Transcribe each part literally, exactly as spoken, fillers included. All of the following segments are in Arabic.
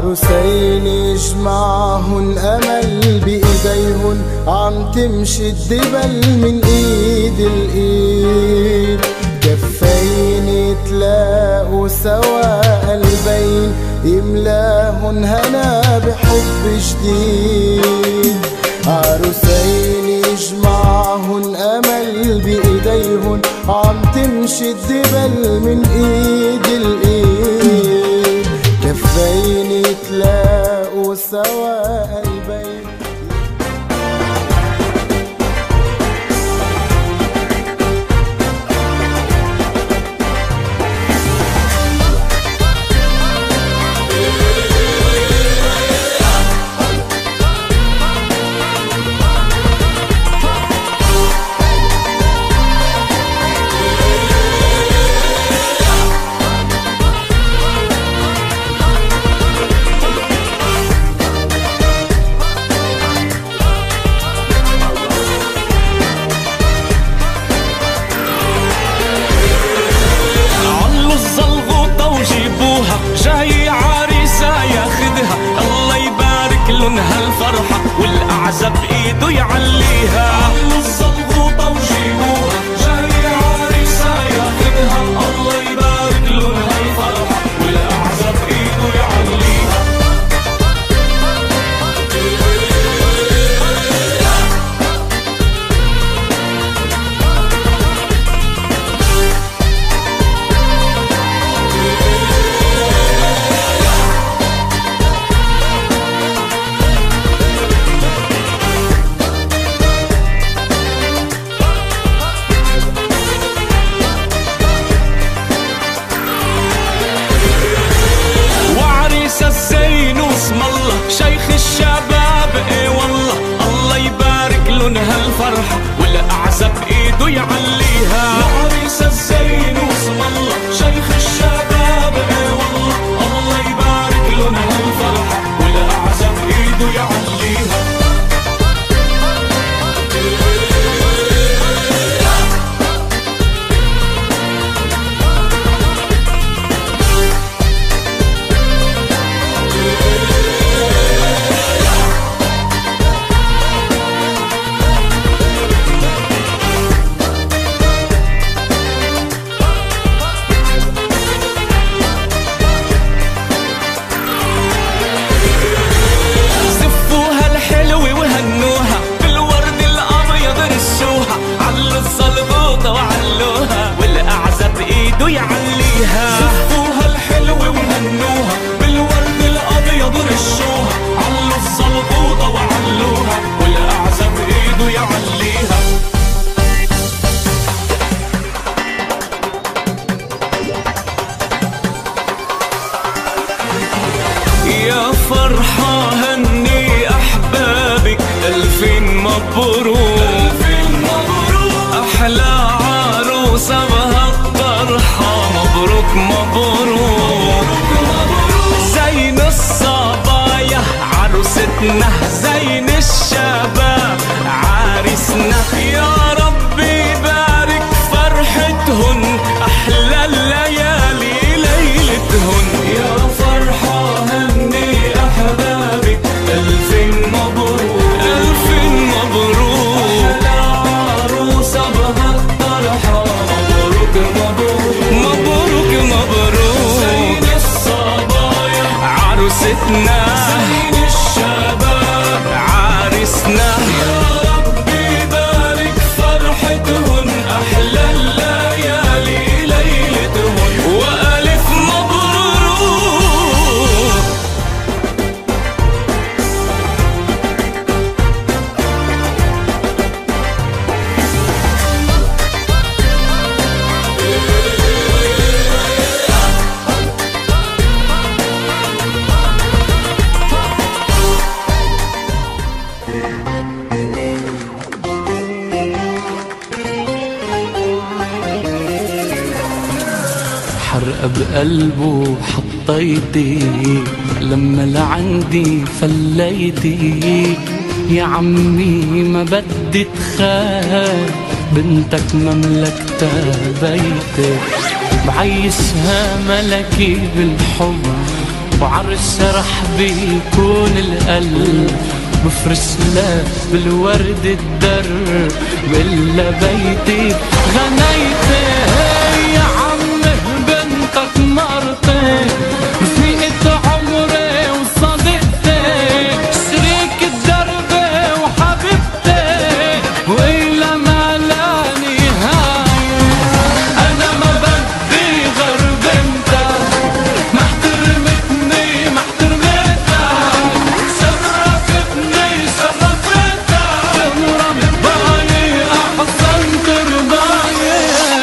عروسين يجمعهن أمل بإيديهن، عم تمشي الدبل من إيد الإيد. كفين تلاقوا سوا قلبين، يملاهن هنا بحب جديد. عروسين يجمعهن أمل بإيديهن، عم تمشي الدبل من إيد الإيد. كفين تلاقوا سوا قلبين. جاي عريسة ياخدها، الله يبارك لونها الفرحة والأعزب بإيده يعليها. علوا الزلغوطة وجيبوها، جاي عريسة ياخدها، الله يبارك لونها الفرحة والأعزب بإيده يعليها. شيخ الشباب اي والله، الله يبارك لونها الفرحة والأعزب بإيده يعليها. وعريس الزين واسم الله، شيخ الشباب اي والله، الله يبارك لونها الفرحة والأعزب بإيده يعليها. يعليها زفوها الحلوة وهنوها، بالورد الأبيض رشوها، علوا الزلغوطة وعلوها والأعزب بإيده يعليها. يا فرحة هني أحبابك ألفين مبروك، ألفين مبروك، أحلى عروسة بهالطرحة، مبروك مبروك مبروك. زين الصبايا عروستنا، زين الشباب عريسنا، يا ربي بارك فرحتهن، أحلى الليالي ليلتهن. يا فرحة هني أحبابك ألفين مبروك، ألفين مبروك، أحلى عروسة بهالطرحة، مبروك مبروك مبروك مبروك. زين الصبايا عروستنا، زين الشباب عريسنا، يا ربي بارك فرحتهن، أحلى الليالي ليلتهن وألف مبروك. حرقة بقلبه حطيتي، لما لعندي فليتي. يا عمي ما بدي تخاف، بنتك مملكتها بيتك، بعيشها ملكي بالحب وعرس رح بيكون القلب بفرش له بالورد الدر وإلا بيتي غنيتي يا عمي بنتك مرتي رفيقة عمري وصديقتي شريك الدرب وحبيبتي وإلا ما لا نهاية. أنا ما بدي غير بنتك محترمتني محترمتك شرفتني شرفتك مرباي أحسن ترباي.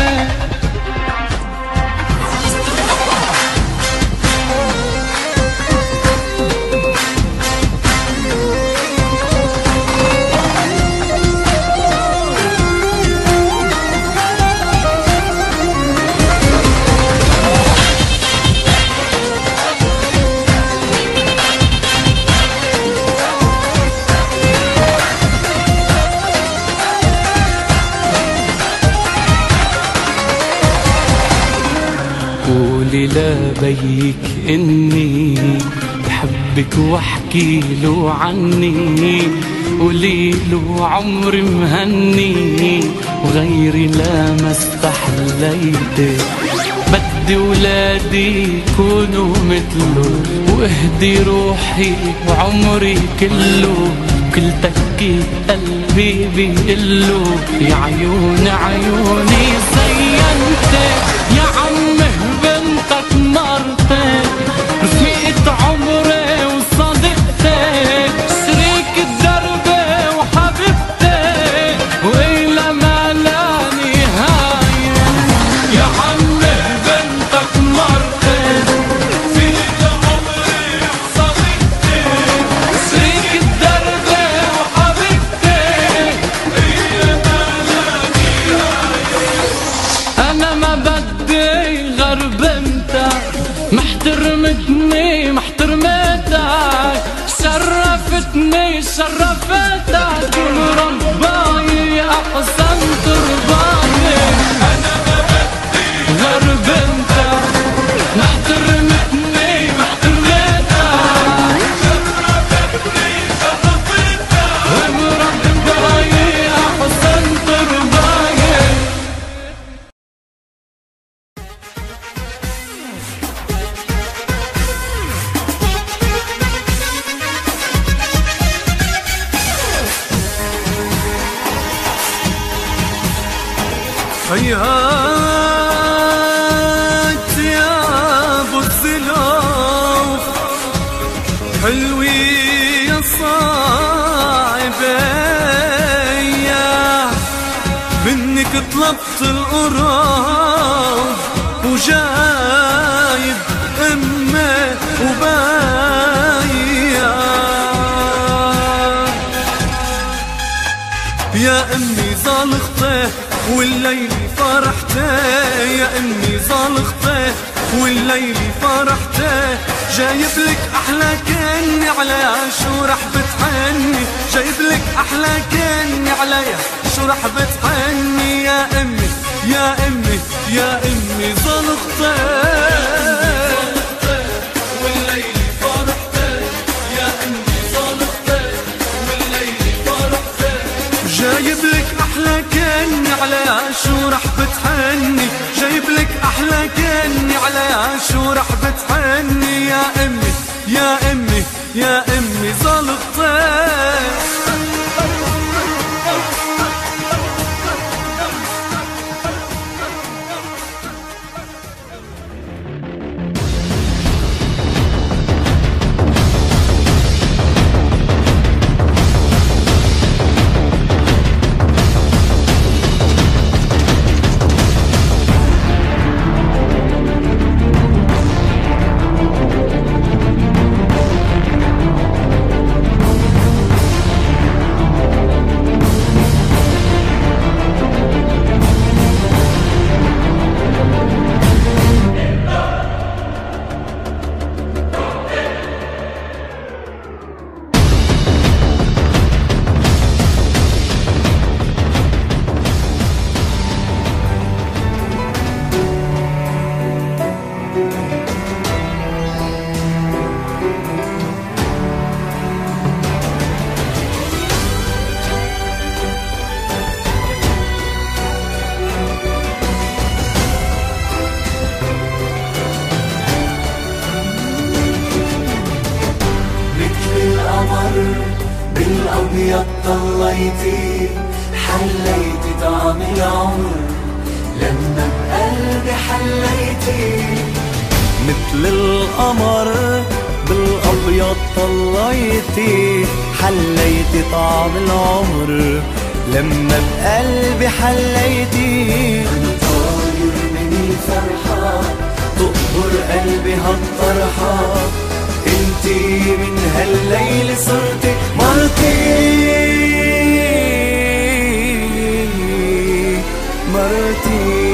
قولي لبيك إني بحبك واحكي له عني قولي له عمري مهني وغيري لا ما استحليت بدي ولادي يكونوا مثله واهدي روحي وعمري كله كل تكي قلبي بيقله يا عيوني عيوني زينتك يا عمي بنتك مرتي رفيقة عمري وصديقتي شريك الدرب وحبيبتي وإلا ما لا نهاية. يا عمي بنتك مرتي رفيقة عمري وصديقتي شريك الدرب وحبيبتي وإلا ما لا نهاية. أنا ما بدي غير بنتك محترمتني محترمتك شرفتني شرفتك ورباي أحسن ترباي. أنا ما بدي غير بنتك محترمتني محترمتك شرفتني شرفتك ورباي أحسن ترباي. هيهات يا ابو الزلوف حلوي يا صاحبي منك طلبت القراب وجايب امي وبايا يا امي زالختي والليل فرحتي يا امي زالختي والليل فرحتي جايب لك احلى كني عليها شو رح بتحني جايب لك احلى كني عليها شو رح بتحني يا امي يا امي يا امي زالختي والليل فرحتي يا امي زالختي والليل فرحتي جايب لك احلى كني عليها شو رح بتحني جايب لك احلى كني عليها شو رح بتحني يا امي يا امي يا امي زلطتي. الأبيض طليتي حليتي طعم العمر لما بقلبي حليتي مثل القمر بالأبيض طليتي حليتي طعم العمر لما بقلبي حليتي أنا طاير من الفرحة تقبر قلبي هالطرحة انتي من هالليل صرتي مرتي مرتي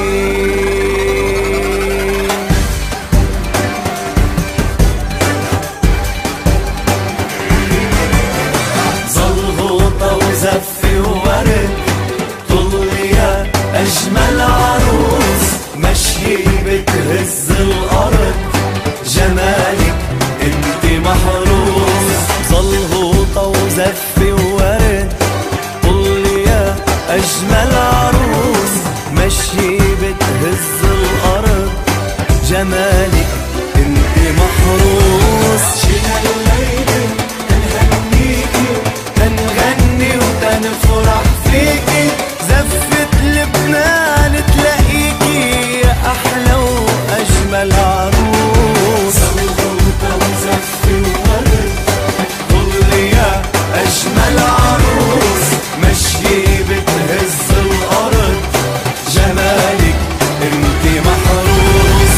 زلغوطة وزفي وورد طلي يا أجمل عروس مشي بتهز الأرض جمالك انت محروس زلغوطة وزفي وورد طلي يا أجمل عروس مشي بتهز الأرض جمالك انت محروس شيل الليلة تنهنيكي تنغني وتنفرح فيكي زفة لبنان تلاقيكي يا أحلى وأجمل عروس زلغوطة وزفي وورد طلي يا أجمل عروس مشي بتهز الأرض جمالك انت محروس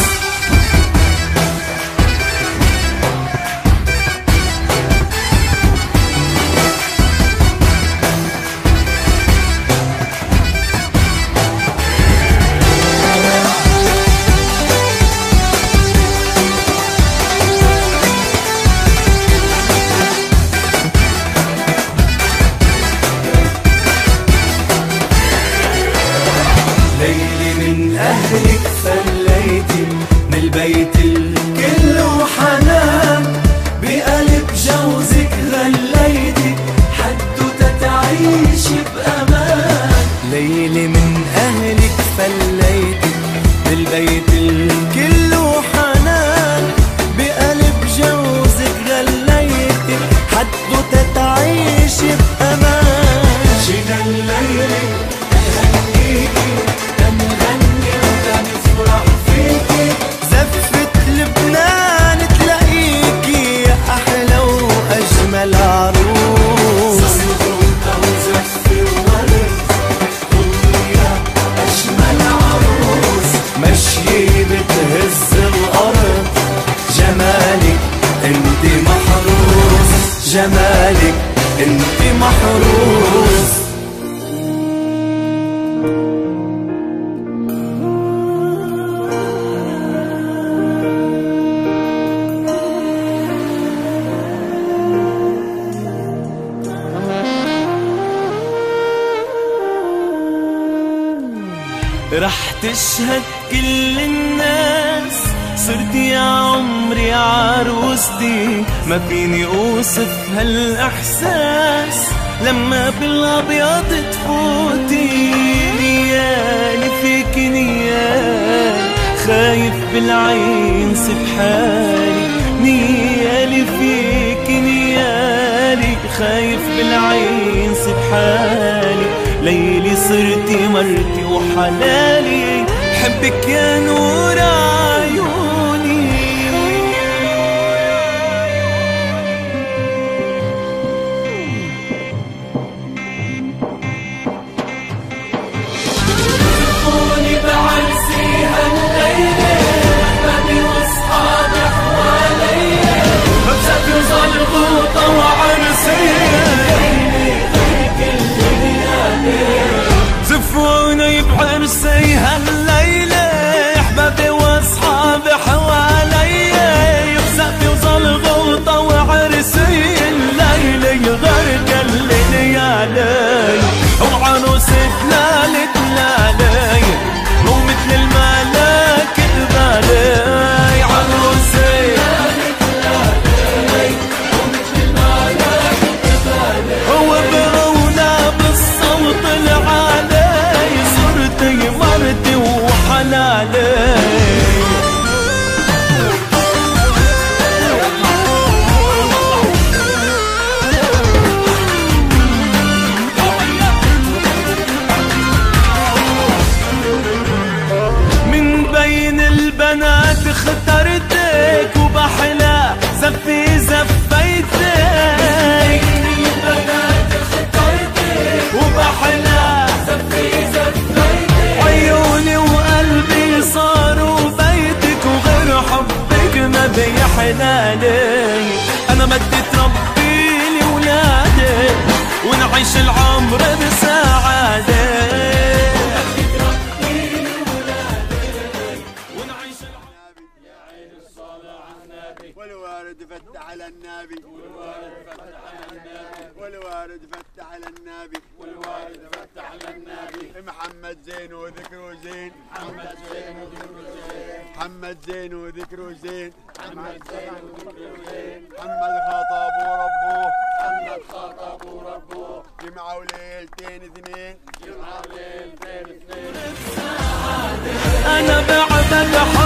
ليلي من أهلك فليتي من البيت الكل وحنان بقلب جوزك غليتي حدوتة تعيش بأمان ليلي من أهلك فليتي من البيت الكل وحنان بقلب جوزك غليتي حدوتة تعيش بأمان شيل الليلة تهنيكي تنغني وتنفرح فيكي زفة لبنان تلاقيكي يا أحلى وأجمل عروس زلغوطة وزفي وورد طلي يا أجمل عروس مشي بتهز الأرض جمالك انت محروس جمالك انت محروس رح تشهد كل الناس صرت يا عمري عروستي ما فيني اوصف هالاحساس لما بالابيض تفوتي نيالي فيك نيال خايف بالعين سيب حالي نيالي فيك نيالي خايف بالعين سيب حالي ليلي صرتي مرتي وحلالي حبك يا نور عيوني قولي بعرسي هالليلة أحبابي وأصحابي حواليا بسافر زلغوطة وعرسي زفوني بعرسي هالليلة احبابي البنات اخترتك وبحلى زفي زفيتك، البنات اخترتك وبحلى زفي زفيتك، عيوني وقلبي صاروا بيتك وغير حبك ما بيحلالي. انا بدي تربي لي ولادك ونعيش العمر بسعاده، بدي تربي لي ولادك ونعيش العمر. يا عين الصلاة على النبي والوارد فتح على النبي، والوارد فتح على النبي، والوارد فتح على النبي، والوارد فتح على النبي. محمد زين وذكره زين، محمد زين وذكره زين، محمد زين وذكره زين، محمد زين وذكره زين، محمد خاطبه ربه، محمد خاطبه ربه، جمعة وليلتين اثنين، جمعة وليلتين اثنين. أنا بعدك